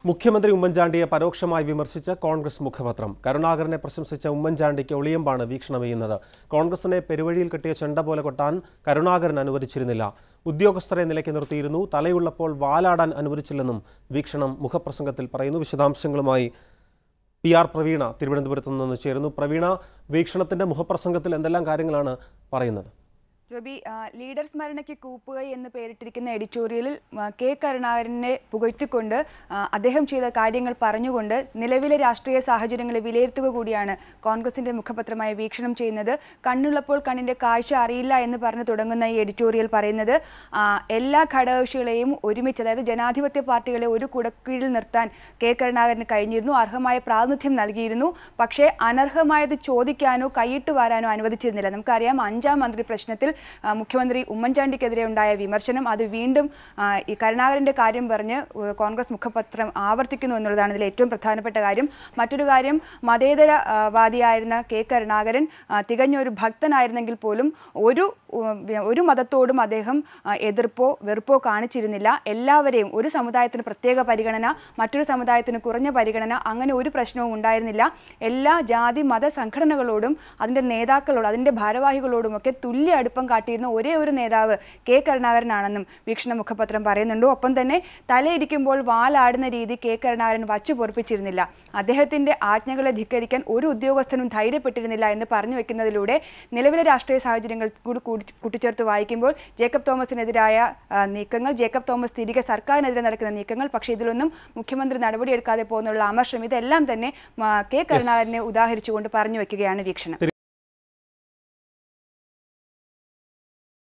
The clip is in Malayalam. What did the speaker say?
മുഖ്യമന്ത്രി ഉമ്മൻചാണ്ടിയെ പരോക്ഷമായി വിമർശിച്ച കോൺഗ്രസ് മുഖപത്രം. കരുണാകരനെ പ്രശംസിച്ച ഉമ്മൻചാണ്ടിക്ക് ഒളിയമ്പാണ് വീക്ഷണം ചെയ്യുന്നത്. കോൺഗ്രസിനെ പെരുവഴിയിൽ കെട്ടിയ ചെണ്ട പോലെ കൊട്ടാൻ കരുണാകരൻ അനുവദിച്ചിരുന്നില്ല. ഉദ്യോഗസ്ഥരെ നിലയ്ക്ക് നിർത്തിയിരുന്നു. തലയുള്ളപ്പോൾ വാലാടാൻ അനുവദിച്ചില്ലെന്നും വീക്ഷണം മുഖപ്രസംഗത്തിൽ പറയുന്നു. വിശദാംശങ്ങളുമായി PR പ്രവീണ തിരുവനന്തപുരത്ത് നിന്ന് ചേരുന്നു. പ്രവീണ, വീക്ഷണത്തിന്റെ മുഖപ്രസംഗത്തിൽ എന്തെല്ലാം കാര്യങ്ങളാണ് പറയുന്നത്? ജോബി, ലീഡർ സ്മരണയ്ക്ക് കൂപ്പുകൈ എന്ന് പേരിട്ടിരിക്കുന്ന എഡിറ്റോറിയലിൽ കെ കരുണാകരനെ പുകഴ്ത്തിക്കൊണ്ട് അദ്ദേഹം ചെയ്ത കാര്യങ്ങൾ പറഞ്ഞുകൊണ്ട് നിലവിലെ രാഷ്ട്രീയ സാഹചര്യങ്ങളെ വിലയിരുത്തുക കൂടിയാണ് കോൺഗ്രസിന്റെ മുഖപത്രമായ വീക്ഷണം ചെയ്യുന്നത്. കണ്ണുള്ളപ്പോൾ കണ്ണിന്റെ കാഴ്ച അറിയില്ല എന്ന് പറഞ്ഞു തുടങ്ങുന്ന ഈ എഡിറ്റോറിയൽ പറയുന്നത് എല്ലാ ഘടകകക്ഷികളെയും ഒരുമിച്ച്, അതായത് ജനാധിപത്യ പാർട്ടികളെ ഒരു കുടക്കീഴിൽ നിർത്താൻ കെ കരുണാകരന് കഴിഞ്ഞിരുന്നു. അർഹമായ പ്രാതിനിധ്യം നൽകിയിരുന്നു. പക്ഷേ അനർഹമായത് ചോദിക്കാനോ കൈയിട്ട് വാരാനോ അനുവദിച്ചിരുന്നില്ല. നമുക്കറിയാം, 5ാം മന്ത്രി പ്രശ്നത്തിൽ മുഖ്യമന്ത്രി ഉമ്മൻചാണ്ടിക്കെതിരെ ഉണ്ടായ വിമർശനം അത് വീണ്ടും ഈ കരുണാകരന്റെ കാര്യം പറഞ്ഞ് കോൺഗ്രസ് മുഖപത്രം ആവർത്തിക്കുന്നു എന്നുള്ളതാണ് ഇതിൽ ഏറ്റവും പ്രധാനപ്പെട്ട കാര്യം. മറ്റൊരു കാര്യം, മതേതരവാദിയായിരുന്ന കെ കരുണാകരൻ തികഞ്ഞൊരു ഭക്തനായിരുന്നെങ്കിൽ പോലും ഒരു മതത്തോടും അദ്ദേഹം എതിർപ്പോ വെറുപ്പോ കാണിച്ചിരുന്നില്ല. എല്ലാവരെയും, ഒരു സമുദായത്തിന് പ്രത്യേക പരിഗണന, മറ്റൊരു സമുദായത്തിന് കുറഞ്ഞ പരിഗണന, അങ്ങനെ ഒരു പ്രശ്നവും ഉണ്ടായിരുന്നില്ല. എല്ലാ ജാതി മത സംഘടനകളോടും അതിൻ്റെ നേതാക്കളോടും അതിൻ്റെ ഭാരവാഹികളോടുമൊക്കെ തുല്യ അടുപ്പം കാട്ടിയിരുന്ന ഒരേ ഒരു നേതാവ് കെ കരുണാകരനാണെന്നും വീക്ഷണ മുഖപത്രം പറയുന്നുണ്ട്. ഒപ്പം തന്നെ തലയിരിക്കുമ്പോൾ വാലാടുന്ന രീതി കെ കരുണാകരൻ വച്ചു പൊറപ്പിച്ചിരുന്നില്ല. അദ്ദേഹത്തിന്റെ ആജ്ഞകളെ ധിക്കരിക്കാൻ ഒരു ഉദ്യോഗസ്ഥനും ധൈര്യപ്പെട്ടിരുന്നില്ല എന്ന് പറഞ്ഞു വെക്കുന്നതിലൂടെ നിലവിലെ രാഷ്ട്രീയ സാഹചര്യങ്ങൾ കൂട്ടിച്ചേർത്ത് വായിക്കുമ്പോൾ ജേക്കബ് തോമസിനെതിരായ നീക്കങ്ങൾ, ജേക്കബ് തോമസ് തിരികെ സർക്കാരിനെതിരെ നടക്കുന്ന നീക്കങ്ങൾ, പക്ഷേ ഇതിലൊന്നും മുഖ്യമന്ത്രി നടപടിയെടുക്കാതെ പോകുന്നുള്ള അമർഷം, ഇതെല്ലാം തന്നെ കെ കരുണാകരനെ ഉദാഹരിച്ചുകൊണ്ട് പറഞ്ഞു വെക്കുകയാണ് വീക്ഷണം.